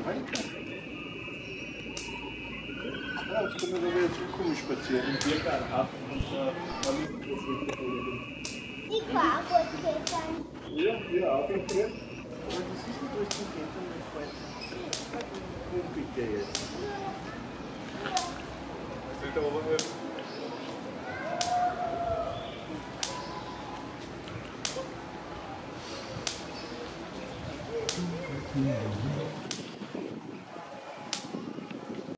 Ja, jetzt können wir wieder zum Kuh spazieren. Im Biergarten ab und Ich war gut gestern. Ja, auch im Krieg. Aber das ist nicht durch den Käfer mein Freund. Komm bitte jetzt. Seht ihr aber nicht? Ja.